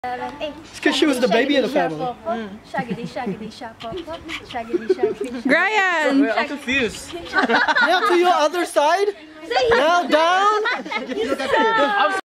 It's because she was the baby of the family. Shaggedy, shaggedy, shop, shaggedy, shaggedy. Brian! Wait, I'm confused. Now to your other side. Now down.